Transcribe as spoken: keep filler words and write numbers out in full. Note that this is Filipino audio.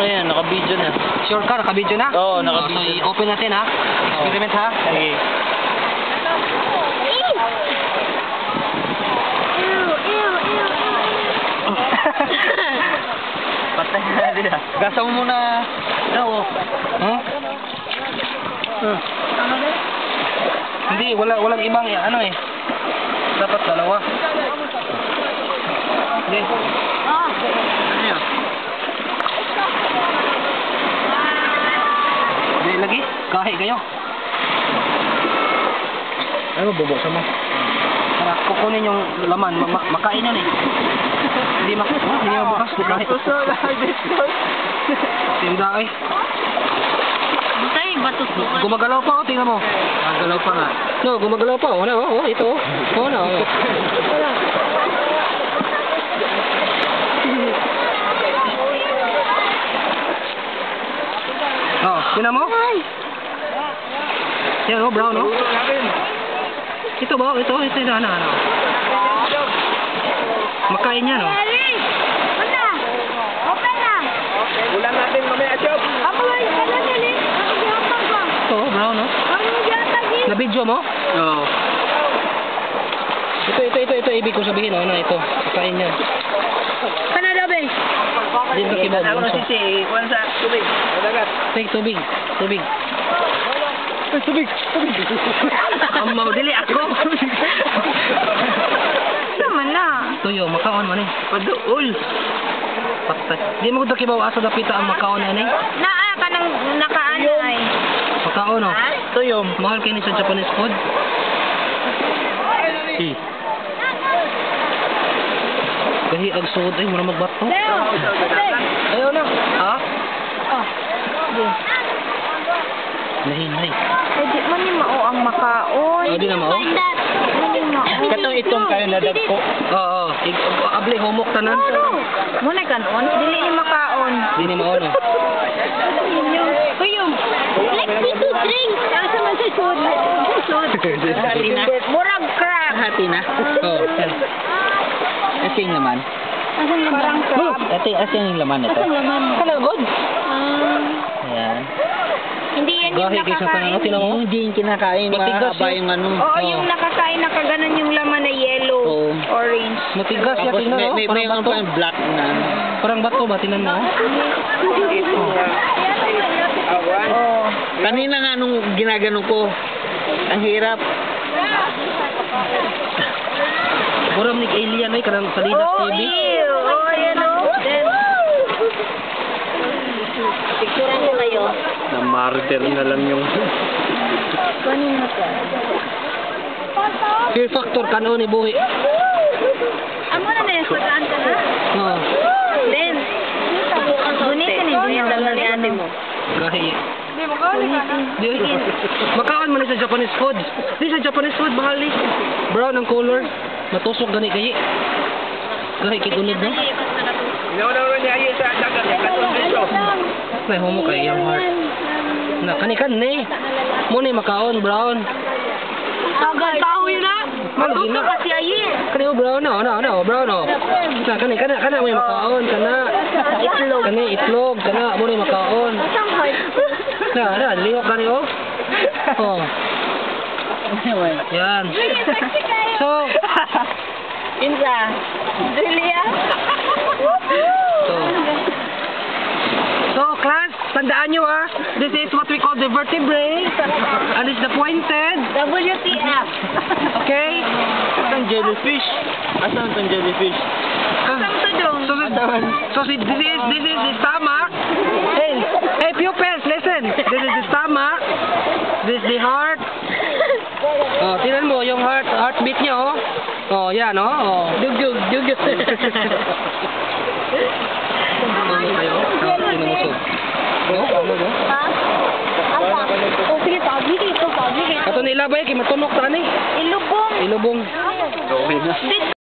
Ayan, naka-video na. Sure ka, naka-video na? Oo, So, naka-video. i-open natin ha. Experiment ha. Sige. Patay na natin ah. Gasa mo muna. No. Hmm? Hmm. Hindi, wala walang ibang eh. Ano eh. Dapat dalawa. Hindi. Ano yun? Hindi lagi. Kahi kayo. Ano, bubuksan mo. Para kukunin yung laman. Ma ma makain yan eh. Hindi mak oh, hindi mabukas. Kahit. Yung daay. Butay, batutukan. Gumagalaw pa oh, tingnan mo. Magalaw pa nga. No, gumagalaw pa. Oh, na, oh, oh, ito. Oh, oh na. Oh. Oh, tingnan mo. Yan oh, brown oh. Ito ba? Ito, ito, ito, ano, ano. Makain yan oh. Wala. Open na. Ulan natin mamaya, Chop. Ako ay wala dali. Ako gyapon ko. Ito oh, brown oh. Ano gyapon gi? Na video mo? Oo. Ito, ito, ito, ito, ibig ko sabihin oh, na ito. Makain yan. Kanada ba? Dito kibaw. Ako na sisi. Kuhan sa tubig. Madagat. Take tubig, tubig. Ay, tubig. Tubig. Ang maudili ako. Sama na. Tuyo, makaon man eh. Paduol. Patay. Di mo ko kibaw asa dapita ang makaon yan eh. Naa ka nang nakaano ay. Makaon oh. Tuyom. Mahal kayo ni sa Japanese food. Si. Kahi ag suod ay mura magbato. Leo. Ayaw na. Ha? Oh. Lahi, lahi. Ay di man ni mao ang makaon. Oh, di na mao? Di mao. Katong itong kayo nadagko. Oo, oh, abli humok tanan. Muna kanon, dili ni makaon. Di ni mao no. Kuyum. Let's see to drink. Asa man sa sud? Sud. Hati na. Murag crab. Hati na. Oh, yan. Asing laman. Asa parang crab. Ate, asing yung laman ito. Asa laman? Kalagod. Ah. Ayan. Hindi yan yung Gahi kay sa tanan. nakakain. Tinan mo. Hindi yung kinakain. Matigas Mahaba yun. yung ano. Oo, yung nakakain nakaganon yung laman na yellow, Oo. orange. Matigas yan Tapos tingnan may, oh. may, may Parang mga bato. pa black na ano. Parang bato ba tinan mo? Oh. Kanina nga nung ginagano ko, ang hirap. Buram ni alien ay kanang Salidas Oh, T V. ew. Oh, yan oh. Picturean ko kayo. Na-martyr na lang yung... Kunin mo ka. Fear factor kanon ni buhi. Amo na na yung kutaan ka na. Oo. Then, gunitin hindi yung dala ni ate mo. Gahi. Di makaon man ni sa Japanese food. Di sa Japanese food mahal ni. Brown ang color. Matusok gani gayi. Gahi kidulid no. Inaw-naw niya ayun sa dagat. Katong dito. May homo kay yung heart. Na kanikan ni. Mo ni makaon brown. Agad tao yun na. Matuto kasi ayi. Kani oh, brown na, na, na, brown no. Na kani kana kana may makaon kana. Itlog. Kani itlog kana mo ni makaon. Isang heart. Na, na, lihok kani oh. Oh. Yan. So, Insa. Julia. so, so class, tandaan nyo ah, this is what we call the vertebrae, and it's the pointed, W T F. okay? Asan jellyfish? Asan itong jellyfish? Asam to dong. So, so si, this is, this is the stomach. Hey, hey pupils, listen. This is the stomach. This is the heart. Oh, tingnan mo yung heart, heartbeat niya oh. Oh, yan oh. Oh. Dugdug, dugdug. Ano kayo? Oh, tingnan mo so. Oh, ano no? Ha? Apa? Oh, sige, sabi dito, sabi dito. Ato nilabay kay matunok tani. Ilubong. Ilubong. Okay na. Dito.